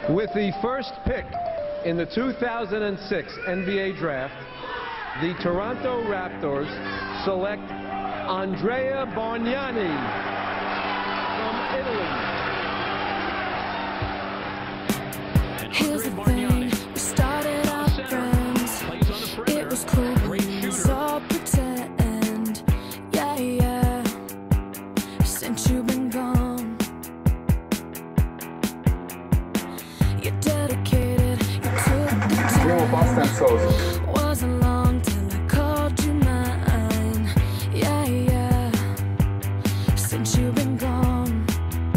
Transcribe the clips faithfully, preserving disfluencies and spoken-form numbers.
With the first pick in the two thousand six N B A draft, the Toronto Raptors select Andrea Bargnani from Italy. Here's the thing, we started out friends. It was cool, but it was all pretend. Yeah, yeah. Since you've been gone, you're dedicated, you took the time. Wasn't long till I called you mine. Yeah, yeah. Since you've been gone,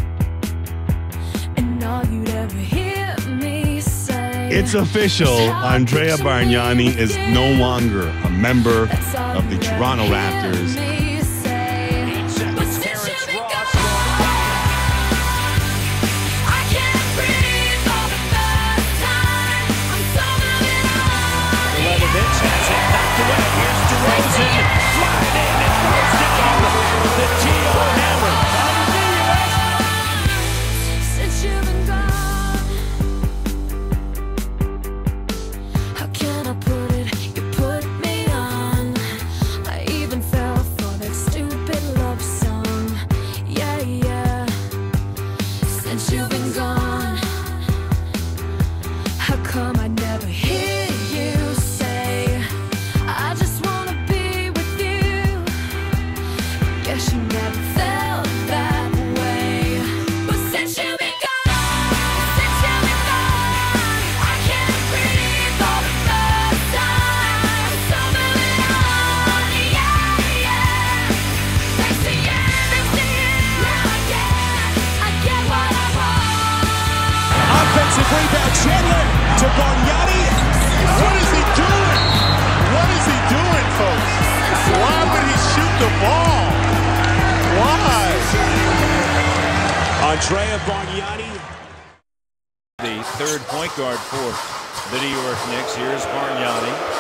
and all you'd ever hear me say. It's official. Andrea Bargnani is no longer a member of the Toronto Raptors. You've been gone. How come I never hear you say, I just wanna be with you? Guess you never felt that way. But since you've been gone, since you've been gone, I can't breathe for the first time. So moving on, yeah, yeah. Thanks to you, thanks to you, now I get, I get what I want. Offensive rebound, Chandler to Bargnani. What is he doing? What is he doing, folks? Why would he shoot the ball? Why? Andrea Bargnani. The third point guard for the New York Knicks. Here's Bargnani.